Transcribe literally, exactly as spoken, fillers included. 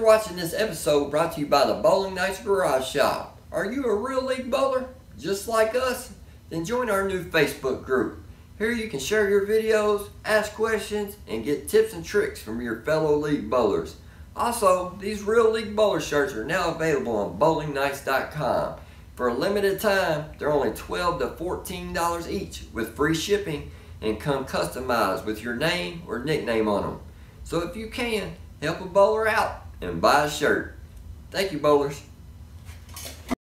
watching this episode brought to you by the Bowling Knightz Garage Shop. Are you a real league bowler, just like us? Then join our new Facebook group. Here you can share your videos, ask questions, and get tips and tricks from your fellow league bowlers. Also, these Real League Bowler shirts are now available on bowling knightz dot com. For a limited time, they're only twelve to fourteen dollars each with free shipping and come customized with your name or nickname on them. So if you can, help a bowler out and buy a shirt. Thank you, bowlers.